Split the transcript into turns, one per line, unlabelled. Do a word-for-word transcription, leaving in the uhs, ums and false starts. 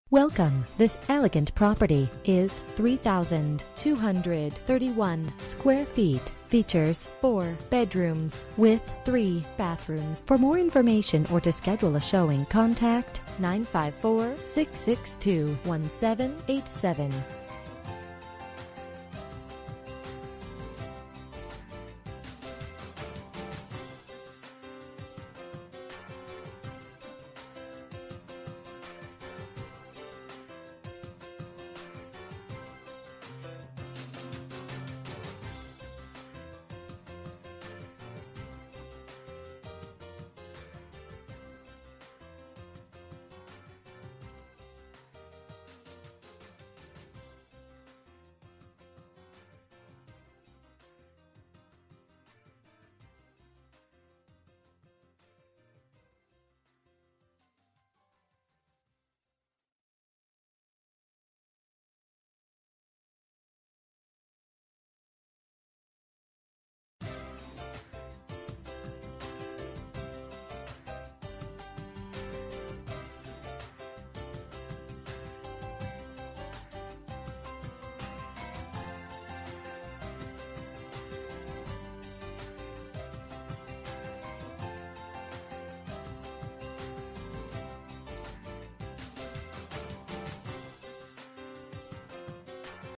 Welcome. This elegant property is three thousand two hundred thirty-one square feet. Features four bedrooms with three bathrooms. For more information or to schedule a showing, contact nine five four, six six two, one seven eight seven.